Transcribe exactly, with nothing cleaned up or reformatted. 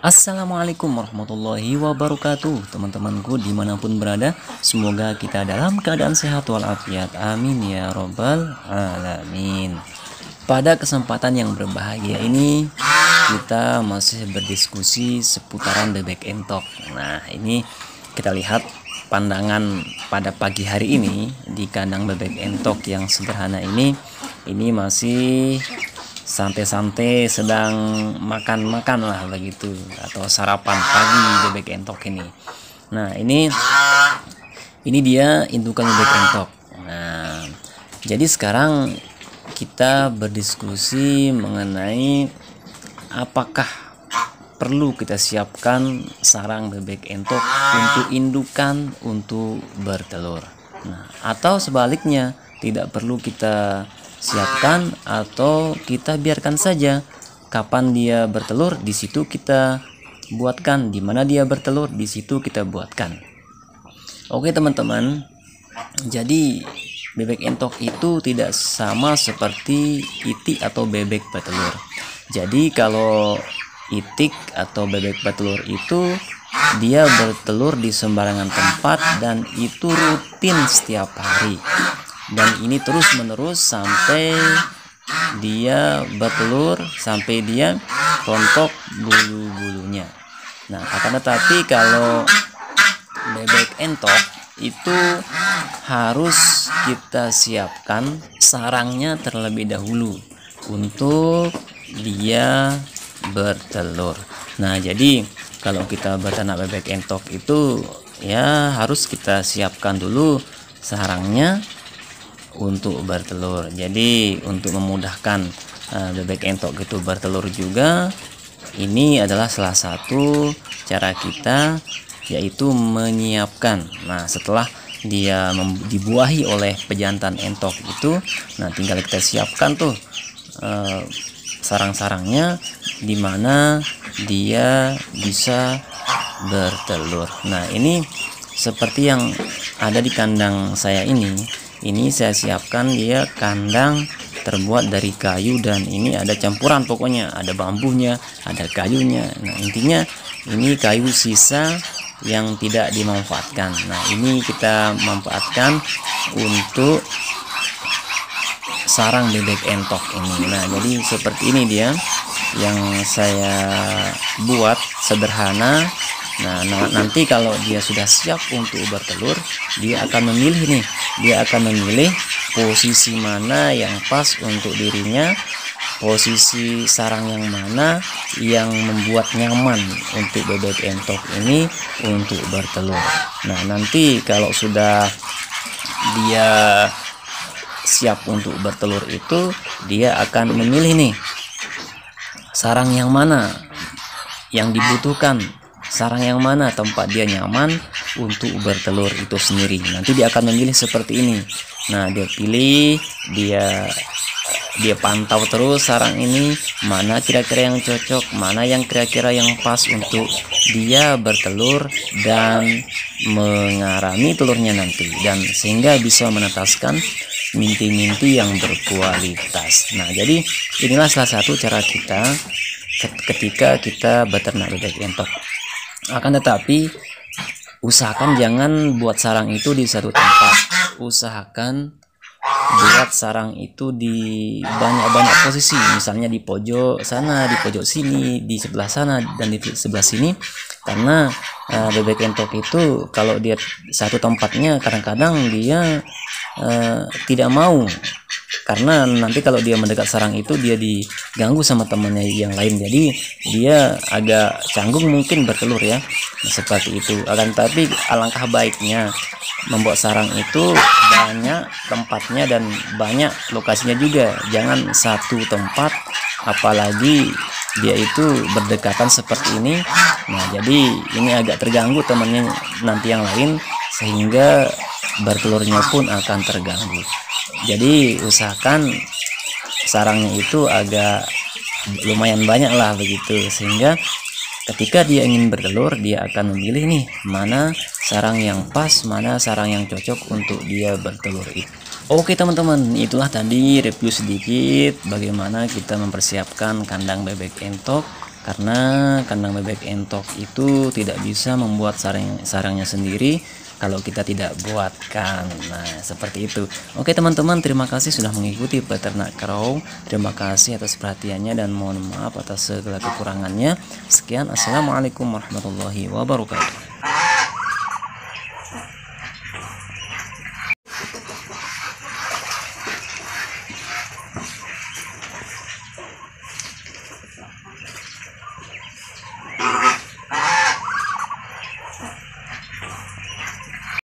Assalamualaikum warahmatullahi wabarakatuh. Teman-temanku dimanapun berada, semoga kita dalam keadaan sehat walafiat, amin ya robbal alamin. Pada kesempatan yang berbahagia ini, kita masih berdiskusi seputaran bebek entok. Nah, ini kita lihat pandangan pada pagi hari ini di kandang bebek entok yang sederhana ini. Ini masih santai-santai, sedang makan-makan lah begitu, atau sarapan pagi bebek entok ini. Nah, ini ini dia indukan bebek entok. Nah, jadi sekarang kita berdiskusi mengenai apakah perlu kita siapkan sarang bebek entok untuk indukan untuk bertelur. Nah, atau sebaliknya tidak perlu kita siapkan, atau kita biarkan saja kapan dia bertelur di situ kita buatkan, di mana dia bertelur di situ kita buatkan. Oke teman-teman, jadi bebek entok itu tidak sama seperti itik atau bebek petelur. Jadi kalau itik atau bebek petelur itu dia bertelur di sembarangan tempat dan itu rutin setiap hari, dan ini terus menerus sampai dia bertelur, sampai dia rontok bulu-bulunya. Nah, akan tetapi kalau bebek entok itu harus kita siapkan sarangnya terlebih dahulu untuk dia bertelur. Nah, jadi kalau kita beternak bebek entok itu ya harus kita siapkan dulu sarangnya untuk bertelur. Jadi untuk memudahkan uh, bebek entok itu bertelur juga, ini adalah salah satu cara kita, yaitu menyiapkan. Nah, setelah dia dibuahi oleh pejantan entok itu, nah tinggal kita siapkan tuh uh, sarang-sarangnya di mana dia bisa bertelur. Nah, ini seperti yang ada di kandang saya ini. Ini saya siapkan dia kandang terbuat dari kayu, dan ini ada campuran, pokoknya ada bambunya, ada kayunya. Nah, intinya ini kayu sisa yang tidak dimanfaatkan. Nah, ini kita manfaatkan untuk sarang bebek entok ini. Nah, jadi seperti ini dia yang saya buat sederhana. Nah, nanti kalau dia sudah siap untuk bertelur, dia akan memilih nih, dia akan memilih posisi mana yang pas untuk dirinya, posisi sarang yang mana yang membuat nyaman untuk bebek entok ini untuk bertelur. Nah, nanti kalau sudah dia siap untuk bertelur itu, dia akan memilih nih sarang yang mana yang dibutuhkan, sarang yang mana tempat dia nyaman untuk bertelur itu sendiri. Nanti dia akan memilih seperti ini. Nah, dia pilih, dia dia pantau terus sarang ini, mana kira-kira yang cocok, mana yang kira-kira yang pas untuk dia bertelur dan mengarami telurnya nanti, dan sehingga bisa menetaskan minti-minti yang berkualitas. Nah, jadi inilah salah satu cara kita ketika kita beternak bebek entok. Akan tetapi usahakan jangan buat sarang itu di satu tempat. Usahakan buat sarang itu di banyak-banyak posisi, misalnya di pojok sana, di pojok sini, di sebelah sana, dan di sebelah sini. Karena uh, bebek entok itu kalau dia satu tempatnya, kadang-kadang dia uh, tidak mau, karena nanti kalau dia mendekat sarang itu dia diganggu sama temannya yang lain, jadi dia agak canggung mungkin bertelur ya. Nah, seperti itu. Akan tapi alangkah baiknya membuat sarang itu banyak tempatnya dan banyak lokasinya juga, jangan satu tempat, apalagi dia itu berdekatan seperti ini. Nah, jadi ini agak terganggu temannya nanti yang lain, sehingga bertelurnya pun akan terganggu. Jadi usahakan sarangnya itu agak lumayan banyak lah begitu, sehingga ketika dia ingin bertelur, dia akan memilih nih mana sarang yang pas, mana sarang yang cocok untuk dia bertelur itu. Oke teman-teman, itulah tadi review sedikit bagaimana kita mempersiapkan kandang bebek entok karena kandang bebek entok itu tidak bisa membuat sarang sarangnya sendiri kalau kita tidak buatkan. Nah, seperti itu. Oke teman-teman, terima kasih sudah mengikuti peternak Crow. Terima kasih atas perhatiannya dan mohon maaf atas segala kekurangannya. Sekian, assalamualaikum warahmatullahi wabarakatuh.